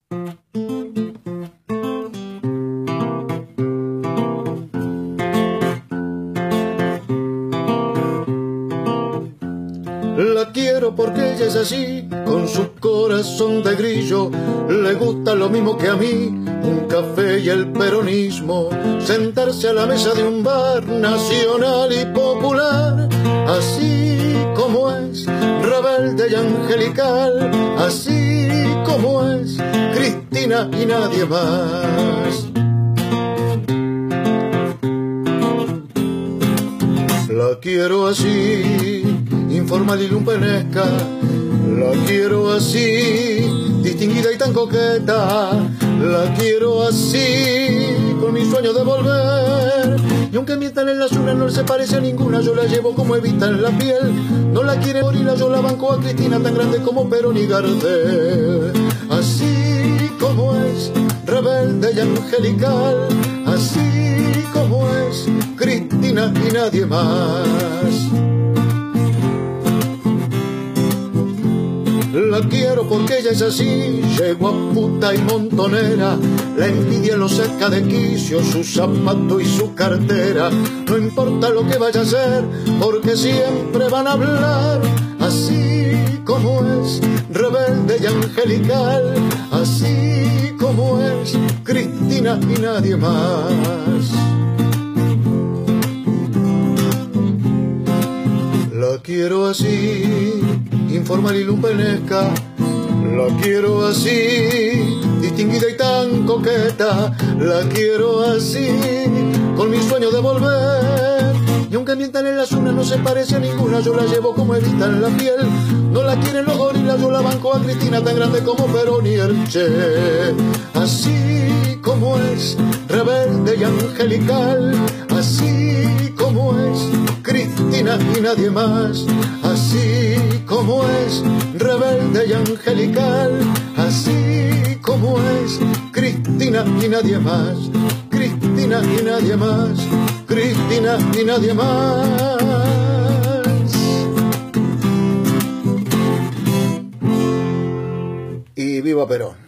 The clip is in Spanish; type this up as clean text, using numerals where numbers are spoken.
La quiero porque ella es así, con su corazón de grillo, le gusta lo mismo que a mí, un café y el peronismo, sentarse a la mesa de un bar nacional y popular, así como es, rebelde y angelical, así como es, Cristina y nadie más. La quiero así, informal y lumpenesca, la quiero así, distinguida y tan coqueta, la quiero así, con mi sueño de volver. Y aunque mientan en las unas no se parece a ninguna, yo la llevo como Evita en la piel. No la quiere Gorila, yo la banco a Cristina, tan grande como Perón y Gardel. Así como es, rebelde y angelical, así como es, Cristina y nadie más. La quiero porque ella es así, yegua puta y montonera, la envidia lo saca de quicio, su zapato y su cartera. No importa lo que vaya a hacer, porque siempre van a hablar, así como es, rebelde y angelical, así como es, Cristina y nadie más. La quiero así, informal y lumpenesca, la quiero así, distinguida y tan coqueta, la quiero así, con mi sueño de volver. Y aunque mientan en las unas no se parece a ninguna, yo la llevo como Evita en la piel. No la quieren los gorilas, yo la banco a Cristina, tan grande como Perón y el Che. Así como es, rebelde y angelical, así como es, Cristina y nadie más. Así como es, rebelde y angelical, así como es, Cristina y nadie más, Cristina y nadie más, Cristina y nadie más. Y viva Perón.